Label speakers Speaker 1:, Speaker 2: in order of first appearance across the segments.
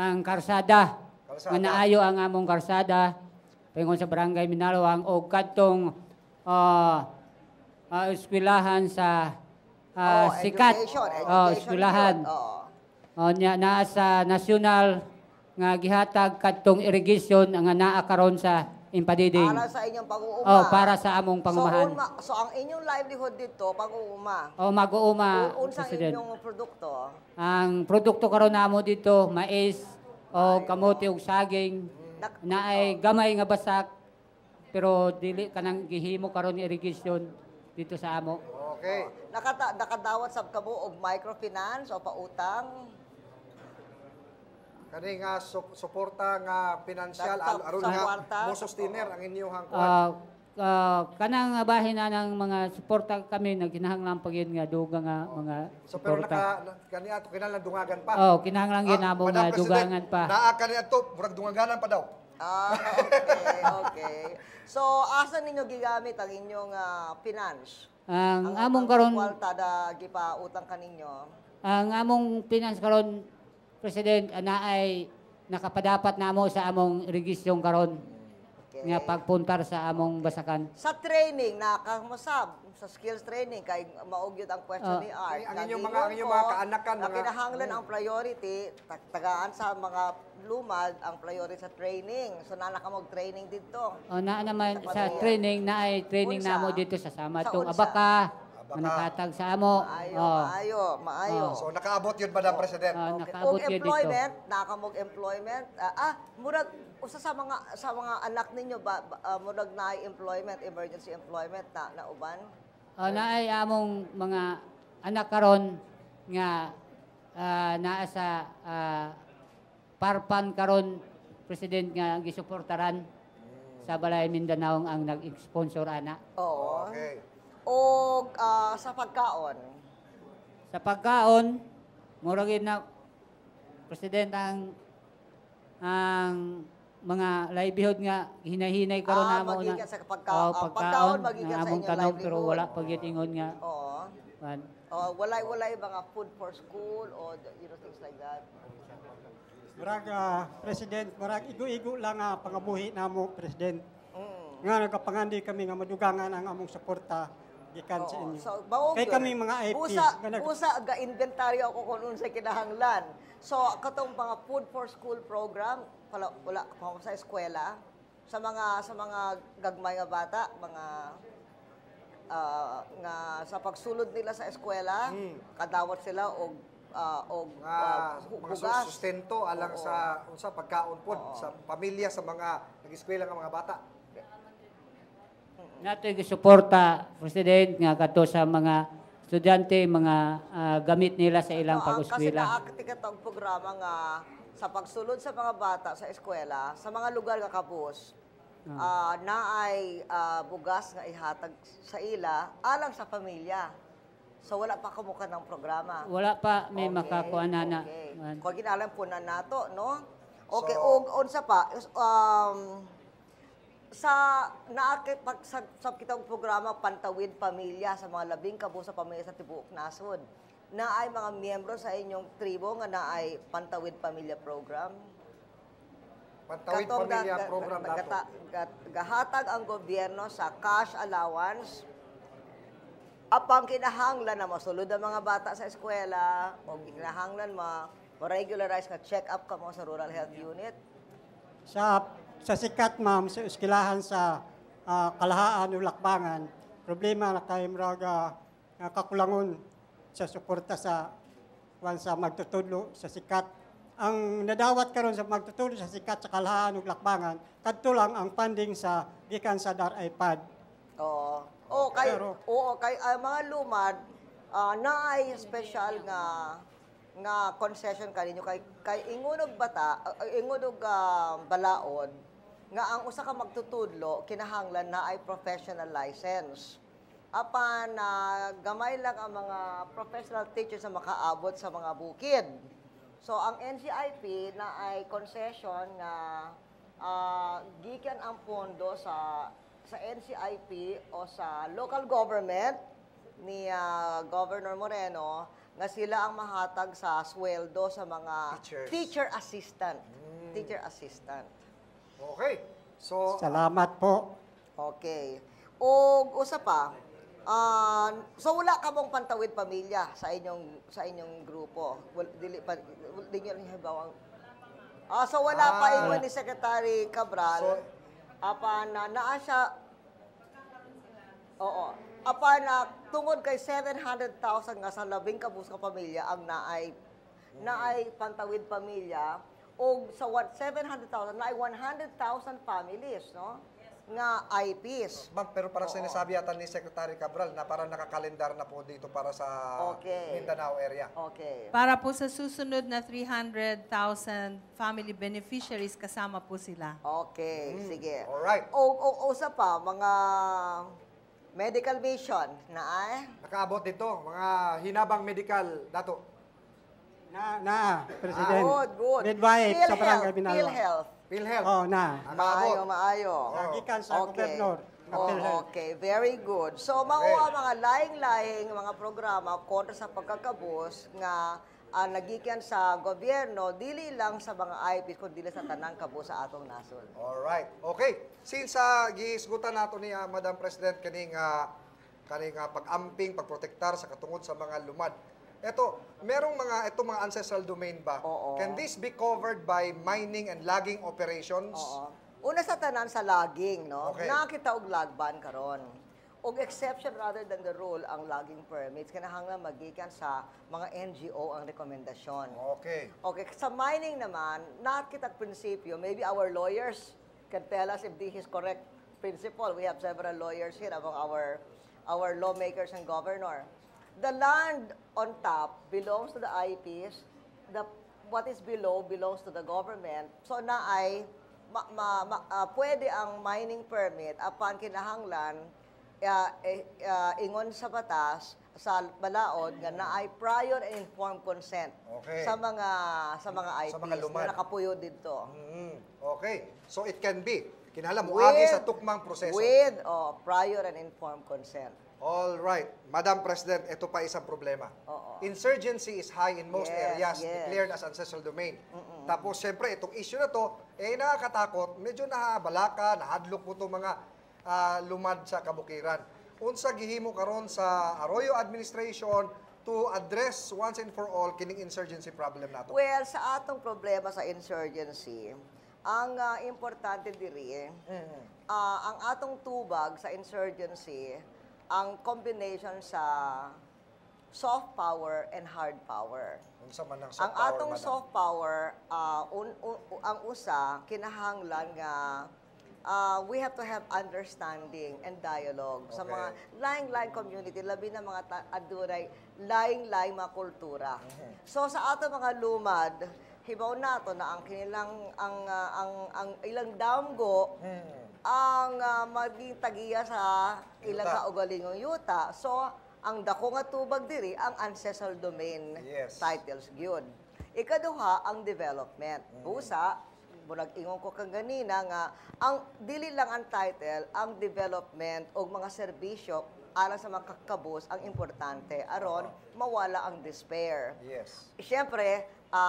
Speaker 1: ang karsada.
Speaker 2: Kalsada.
Speaker 1: Nga naayo ang among karsada pingon sa barangay Minalawang o kadtong eskwelahan sa sikat.
Speaker 3: Education
Speaker 1: Eskwelahan.
Speaker 3: yun. Oo.
Speaker 1: Naa sa nasyonal nga gihatag kadtong irrigation nga naa karon sa Impadiding.
Speaker 3: Para sa inyong pag-uuma.
Speaker 1: Para sa among pangumahan.
Speaker 3: So ang inyong livelihood dito, pag-uuma.
Speaker 1: Mag-uuma,
Speaker 3: Unsang
Speaker 1: President.
Speaker 3: inyong produkto?
Speaker 1: Ang produkto karon namo dito, mais o kamote ug saging na ay gamay nga basak pero dili kanang gihimo karon ni irrigation dito sa amo.
Speaker 2: Okay.
Speaker 3: Nakadawat sab kamo og microfinance o pautang?
Speaker 2: Kani nga suporta nga pinansyal aron
Speaker 3: sa
Speaker 2: nga
Speaker 3: kwarta?
Speaker 2: mo sustiner ang inyong kuan.
Speaker 1: Kanang bahin na ng mga suporta kami nagkinahanglan pa gyud nga duga nga mga
Speaker 2: So pero
Speaker 1: suporta.
Speaker 2: kani ato kinahanglan dungagan pa.
Speaker 1: Kinahanglan gyud namo
Speaker 2: Madam
Speaker 1: nga
Speaker 2: President,
Speaker 1: dugangan pa.
Speaker 2: Naa kani ato murag dungaganan pa daw.
Speaker 3: Okay. So asa ninyo gigamit ang inyong finance?
Speaker 1: Ang among karon
Speaker 3: kwarta da gipautang kaninyo.
Speaker 1: ang among finance karon President ana ay nakapadapat namo sa among irrigation karon nga pagpuntar sa among basakan.
Speaker 3: Sa training nakamusab sa skills training kay maog yun ang question ni Art.
Speaker 2: Ang inyong mga kaanakan
Speaker 3: mga kinahanglan ang priority tagaan sa mga lumad ang priority sa training. So na nakamog training dito.
Speaker 1: Naa naman sa training na ay training namo dito sa Samatong Abaka. Nakatag sa amo.
Speaker 3: Maayo.
Speaker 2: So nakaabot yun Madam President.
Speaker 1: Nakaabot yun dito.
Speaker 3: Employment, nakamog employment. Murag usa sa mga anak ninyo ba murag na employment, emergency employment na uban?
Speaker 1: Naay among mga anak karon nga naa sa parpan karon President nga gisuportaran sa Balay Mindanao ang nag-sponsor ana.
Speaker 3: Oo.
Speaker 2: Okay.
Speaker 3: O sa pagkaon?
Speaker 1: Sa pagkaon, murag na President ang mga livelihood nga hinahinay karon namo na.
Speaker 3: Sa pagkaon magiging sa
Speaker 1: among
Speaker 3: inyong
Speaker 1: tanong
Speaker 3: livelihood.
Speaker 1: pero wala pagitingon nga.
Speaker 3: Oo. Walay mga food for school o things like that.
Speaker 4: Murag President, murag igo-igo lang pangabuhi namo President. Nga nagapangandi kami nga madugangan ang among suporta gikan sa inyo.
Speaker 3: So,
Speaker 4: kay kami mga IP.
Speaker 3: Busa ga-inventaryo ako kung unsay kinahanglan. So, katong mga food for school program, wala pa sa eskwela, sa mga gagmay nga bata, mga nga sa pagsulod nila sa eskwela, kadawat sila og
Speaker 2: mga sustento alang sa unsa pagkaon pod sa pamilya sa mga nag-eskwela nga mga bata.
Speaker 1: Nato gisuporta President nga kadto sa mga estudyante mga gamit nila sa ilang pag-eskwela.
Speaker 3: Kasi katong programa nga sa pagsulod sa mga bata sa eskwela, sa mga lugar nga kapos, naay bugas nga ihatag sa ila alang sa pamilya. So wala pa kamo ng programa.
Speaker 1: Wala pa may makakuan na.
Speaker 3: Kung ginalam po na nato, no? Okay, so, unsa pa sa kitang programa Pantawid Pamilya sa mga labing kabuo sa pamilya sa tibuok nasod. Naay mga miyembro sa inyong tribo nga naay Pantawid Pamilya program.
Speaker 2: Pantawid Pamilya program dato.
Speaker 3: Gahatag ang gobyerno sa cash allowance apang kinahanglan na masulod ang mga bata sa eskwela o kinahanglan ma-regularize nga check-up ka mo sa rural health unit.
Speaker 4: Sa sikat, ma'am, sa eskwelahan sa Kalahaan o Lakbangan, problema na tayo maraga kakulangon sa suporta sa magtutudlo sa sikat. Ang nadawat karon sa magtutudlo sa sikat sa Kalahaan o Lakbangan, kadto lang ang funding sa gikan sa DAR-IPAD.
Speaker 3: Kay mga lumad naay special nga concession kaninyo kay ingunog bata, ingunog balaod nga ang usa ka magtutudlo kinahanglan na ay professional license. Apan gamay lang ang mga professional teachers na makaabot sa mga bukid. So ang NCIP na ay concession nga gikan ang pondo sa NCIP o sa local government ni Governor Moreno nga sila ang mahatag sa sweldo sa mga
Speaker 2: Teachers.
Speaker 3: teacher assistant. Teacher assistant.
Speaker 2: Okay. So,
Speaker 4: Salamat po.
Speaker 3: Okay. O usa pa, so wala ka mong pantawid pamilya sa inyong grupo. Dili pa di niyo rin hibawang. So wala pa ingon ni Secretary Cabral.
Speaker 2: So-
Speaker 3: apa na naa siya. Oo. Apa na tungod kay 700,000 nga sa labing kabus ka pamilya ang naay pantawid pamilya o sa 700,000 naay 100,000 families, no? Nga IPs.
Speaker 2: ma'am, pero parang sinasabi yata ni Secretary Cabral na parang nakakalendar na po dito para sa
Speaker 3: Okay.
Speaker 2: Mindanao area.
Speaker 3: Okay.
Speaker 5: Para po sa susunod na 300,000 family beneficiaries, kasama po sila.
Speaker 3: Okay, sige.
Speaker 2: Alright.
Speaker 3: O usa pa, mga medical mission na ay?
Speaker 2: Nakaabot dito, mga hinabang medical, Dato.
Speaker 4: President.
Speaker 3: Good.
Speaker 4: Midwife sa Barangay Binalwa.
Speaker 3: PhilHealth.
Speaker 2: PhilHealth.
Speaker 4: Oh, na.
Speaker 2: Nakaabot.
Speaker 3: Maayo.
Speaker 4: Gikan sa gobernador.
Speaker 3: Okay, very good. So, mauwa mga laing-laing mga programa kontra sa pagkakabus nga nagikan sa gobyerno, dili lang sa mga IPs, kundi sa tanang kabus sa atong nasod.
Speaker 2: Alright. Okay. Since giisgutan nato ni Madam President kaning pag-amping, pagprotektar sa katungod sa mga lumad. Merong mga ancestral domain ba?
Speaker 3: Oo.
Speaker 2: Can this be covered by mining and logging operations?
Speaker 3: Oo. Una sa tanan sa logging, no?
Speaker 2: Okay.
Speaker 3: Nakita og logban karon. Og exception rather than the rule ang logging permits kinahanglan magikan sa mga NGO ang rekomendasyon.
Speaker 2: Okay.
Speaker 3: Okay, sa mining naman, nakita prinsipyo, maybe our lawyers can tell us if this is correct principle. We have several lawyers here among our lawmakers and governor. The land on top belongs to the IPs. What is below belongs to the government. So na ay pwede ang mining permit apan kinahanglan ingon sa batas sa balaod nga naay prior and informed consent
Speaker 2: Okay.
Speaker 3: sa mga IPs
Speaker 2: mga lumad.
Speaker 3: na nakapuyo dito.
Speaker 2: Okay. So it can be. Kinahanglan moagi sa tukmang proseso.
Speaker 3: With prior and informed consent.
Speaker 2: All right. Madam President, ito pa isang problema.
Speaker 3: Oo.
Speaker 2: Insurgency is high in most
Speaker 3: Yes,
Speaker 2: areas
Speaker 3: yes.
Speaker 2: declared as ancestral domain. Tapos, syempre, itong issue na to, nakakatakot, medyo nahabalaka, nahadlok po itong mga lumad sa kabukiran. Unsa gihimo karon sa Arroyo administration to address once and for all kining insurgency problem nato?
Speaker 3: Well, sa atong problema sa insurgency, ang importante diri, ang atong tubag sa insurgency, ang combination sa soft power and hard power.
Speaker 2: Unsa man ang
Speaker 3: Ang
Speaker 2: soft power,
Speaker 3: atong
Speaker 2: madam?
Speaker 3: soft power, ang usa, kinahanglan nga we have to have understanding and dialogue sa
Speaker 2: Okay.
Speaker 3: mga laing-laing community, labi na mga adunay laing-laing mga kultura. So sa ato mga lumad, hibaw nato na ang kinilang ang ilang damgo ang maging tagiya sa ilang
Speaker 2: Yuta.
Speaker 3: kaugalingong yuta. So ang dako nga tubag diri ang ancestral domain
Speaker 2: Yes.
Speaker 3: titles gyud. Ikaduha ang development. Busa, murag ingon ko kang ganina nga ang dili lang ang title, ang development og mga serbisyo alang sa mga kakabus ang importante aron mawala ang despair.
Speaker 2: Yes.
Speaker 3: Siyempre,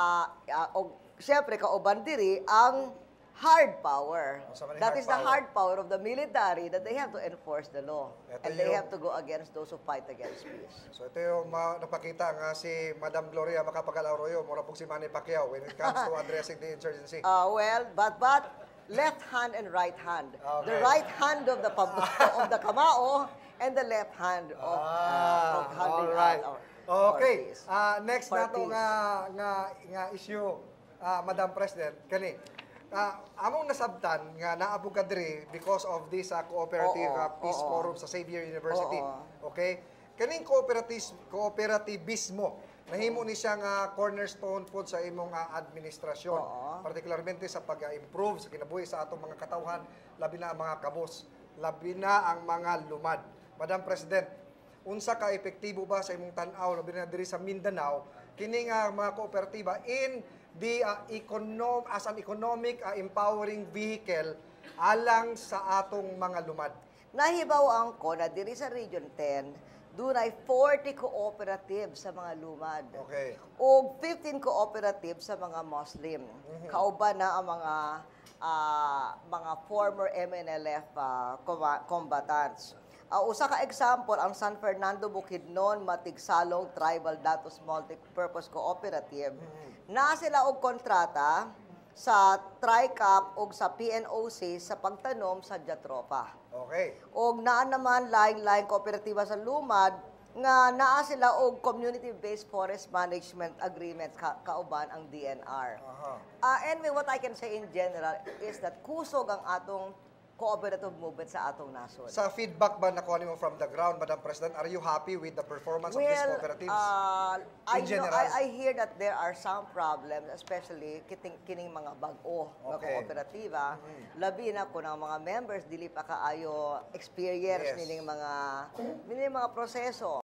Speaker 3: kauban diri ang hard power.
Speaker 2: Unsa man yung
Speaker 3: That
Speaker 2: hard
Speaker 3: is the
Speaker 2: power?
Speaker 3: hard power of the military that they have to enforce the law.
Speaker 2: Ito
Speaker 3: And they
Speaker 2: yung-
Speaker 3: have to go against those who fight against peace.
Speaker 2: So ito yung napakita nga si Madam Gloria Macapagal-Arroyo, mura po si Manny Pacquiao when it comes to addressing the insurgency.
Speaker 3: Well, but left hand and right hand. The
Speaker 2: Okay.
Speaker 3: right hand of the of the kamao and the left hand of handing
Speaker 2: all right.
Speaker 3: out
Speaker 2: Okay.
Speaker 3: parties.
Speaker 2: Next nato
Speaker 3: Parties.
Speaker 2: nga issue, Madam President, kani. Among nasabtan nga naabog ka diri because of this cooperative
Speaker 3: Oo,
Speaker 2: peace
Speaker 3: oo.
Speaker 2: forum sa Xavier University.
Speaker 3: Oo.
Speaker 2: Okay? Kaning cooperativismo, nahimo ni siya nga cornerstone po sa imong administrasyon,
Speaker 3: Oo.
Speaker 2: partikularmente sa pag-improve sa kinabuhi sa atong mga katawhan, labi na ang mga kabos, labi na ang mga lumad. Madam President, unsa ka epektibo ba sa imong tan-aw labi na diri sa Mindanao kini nga mga kooperatiba in the as an economic empowering vehicle alang sa atong mga lumad?
Speaker 3: Nahibaw ko na diri sa Region 10 dunay 40 cooperative sa mga lumad.
Speaker 2: Okay.
Speaker 3: O 15 cooperative sa mga Muslim. Kauban na ang mga former MNLF combatants. Usa ka example, ang San Fernando Bukidnon Matigsalong Tribal Datos Multipurpose Cooperative. Na sila og kontrata sa TRICAP o sa PNOC sa pagtanom sa Jatropa.
Speaker 2: Okay.
Speaker 3: Og naa naman laing-laing kooperatiba sa Lumad nga naa sila og community-based forest management agreement kauban ang DNR. Anyway, what I can say in general is that kusog ang atong cooperative movement sa atong nasod.
Speaker 2: Sa feedback ba nakuha mo from the ground, Madam President, are you happy with the performance of these cooperatives? In general?
Speaker 3: I hear that there are some problems, especially kining mga bag-o nga
Speaker 2: Okay.
Speaker 3: kooperatiba. Labi na kung ang mga members dili pa kaayo experience
Speaker 2: Yes.
Speaker 3: nining mga proseso.